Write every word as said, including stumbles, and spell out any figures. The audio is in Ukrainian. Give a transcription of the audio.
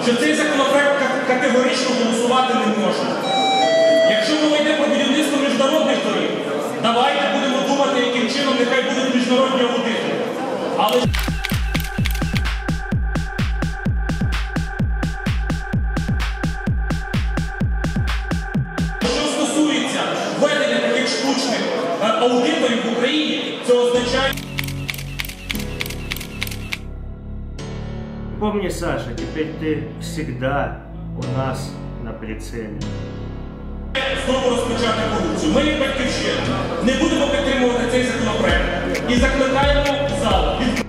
що цей законопроект категорично голосувати не можна. Якщо мова йде про будівництво міжнародних доріг, давайте будемо думати, яким чином нехай будуть міжнародні аудити. Але що стосується введення таких штучних аудиторів в Україні, це означає... Помни, Саша, теперь ты всегда у нас на прицеле. Знову розпочати корупцію. Ми, як Батьківщина, не будемо підтримувати цей законопроект і закликаємо зал.